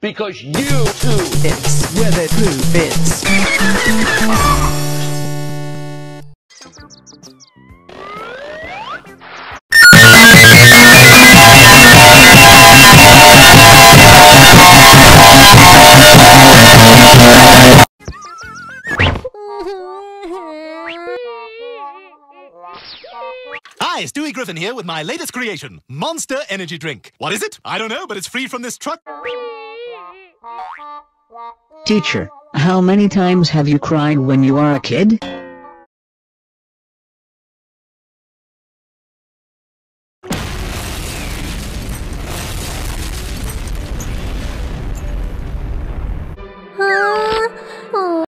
Because you too. It's where the proof is. Hi, Stewie Griffin here with my latest creation, Monster Energy Drink. What is it? I don't know, but it's free from this truck. Teacher, how many times have you cried when you are a kid?